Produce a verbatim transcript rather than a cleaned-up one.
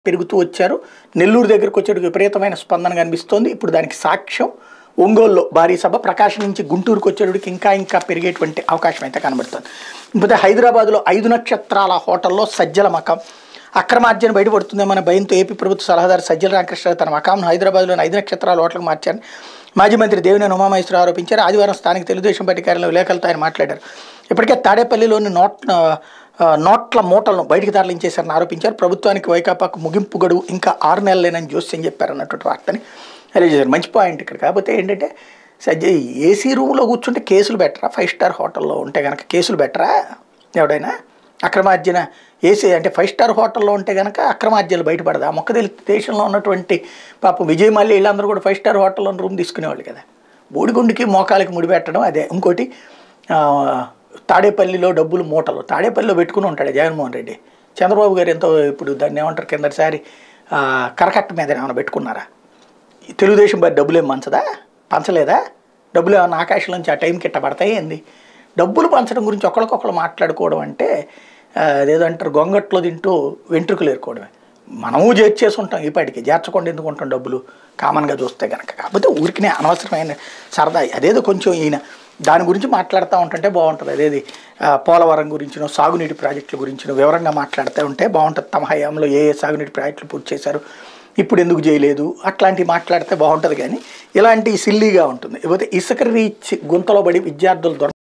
పెరుగుతూ వచ్చారు. నెల్లూరు దగ్గరకు వచ్చేటికి విపరీతమైన స్పందన కనిపిస్తోంది. ఇప్పుడు దానికి సాక్ష్యం ఒంగోలులో భారీ సభ, ప్రకాశం నుంచి గుంటూరుకు వచ్చేటికి ఇంకా ఇంకా పెరిగేటువంటి అవకాశం అయితే కనబడుతుంది. ఇప్పుడు హైదరాబాద్లో ఐదు నక్షత్రాల హోటల్లో సజ్జల మకం అక్రమార్జన బయటపడుతుందేమన్న భయంతో ఏపీ ప్రభుత్వ సలహాదారు సజ్జల రామకృష్ణ తన మకాంను హైదరాబాద్లోని ఐదు నక్షత్రాల హోటల్కి మార్చారని మాజీ మంత్రి దేవినేని ఉమామహేశ్వరరావు ఆరోపించారు. ఆదివారం స్థానిక తెలుగుదేశం పార్టీ కార్యాలయంలో విలేకరులతో ఆయన మాట్లాడారు. ఇప్పటికే తాడేపల్లిలోని నోట్ నోట్ల మూటలను బయటికి తరలించేశారని ఆరోపించారు. ప్రభుత్వానికి వైకాపాకు ముగింపు గడువు ఇంకా ఆరు నెలలేనని జోస్యం చెప్పారు అన్నటువంటి వార్తని తెలియజేశారు. మంచి పాయింట్ ఇక్కడ. కాకపోతే ఏంటంటే సజ్జ ఏసీ రూమ్లో కూర్చుంటే కేసులు బెటరా, ఫైవ్ స్టార్ హోటల్లో ఉంటే కనుక కేసులు బెటరా? ఎవడైనా అక్రమార్జన ఏసీ అంటే ఫైవ్ స్టార్ హోటల్లో ఉంటే కనుక అక్రమార్జనలు బయటపడదా? మొక్క దేశంలో ఉన్నటువంటి పాపం విజయ్ మల్లి వీళ్ళందరూ కూడా ఫైవ్ స్టార్ హోటల్లో రూమ్ తీసుకునేవాళ్ళు కదా. బూడిగుండికి మోకాలకి ముడిపెట్టడం అదే. ఇంకోటి తాడేపల్లిలో డబ్బులు మూటలు తాడేపల్లిలో పెట్టుకుని ఉంటాడు జగన్మోహన్ రెడ్డి. చంద్రబాబు గారు ఎంతో ఇప్పుడు దాన్ని ఏమంటారు కిందటిసారి కరకట్ట మీద ఏమైనా పెట్టుకున్నారా? తెలుగుదేశం వారి డబ్బులు ఏం పంచదా, పంచలేదా? డబ్బులు ఏమన్నా ఆకాశం నుంచి ఆ టైంకి ఇట్ట పడతాయి ఏంది? డబ్బులు పంచడం గురించి ఒకరికొకరు మాట్లాడుకోవడం అంటే అదేదో అంటారు గొంగట్లో తింటూ వెంట్రుకలు ఏరుకోవడమే. మనము చేర్చేసి ఉంటాం, ఈ పాటికి చేర్చకుండా ఎందుకు ఉంటాం డబ్బులు కామన్గా చూస్తే కనుక. కాకపోతే ఊరికినే అనవసరమైన సరదా అదేదో కొంచెం ఈయన దాని గురించి మాట్లాడుతూ ఉంటుంటే బాగుంటుంది. అదేది పోలవరం గురించినో సాగునీటి ప్రాజెక్టుల గురించినో వివరంగా మాట్లాడుతూ ఉంటే బాగుంటుంది. తమ హయాంలో ఏ ఏ సాగునీటి ప్రాజెక్టులు పూర్తి చేశారు, ఇప్పుడు ఎందుకు చేయలేదు, అట్లాంటివి మాట్లాడితే బాగుంటుంది. కానీ ఇలాంటి సిల్లీగా ఉంటుంది. ఇకపోతే ఇసుక రీచ్ గుంతలో పడి విద్యార్థులు దొర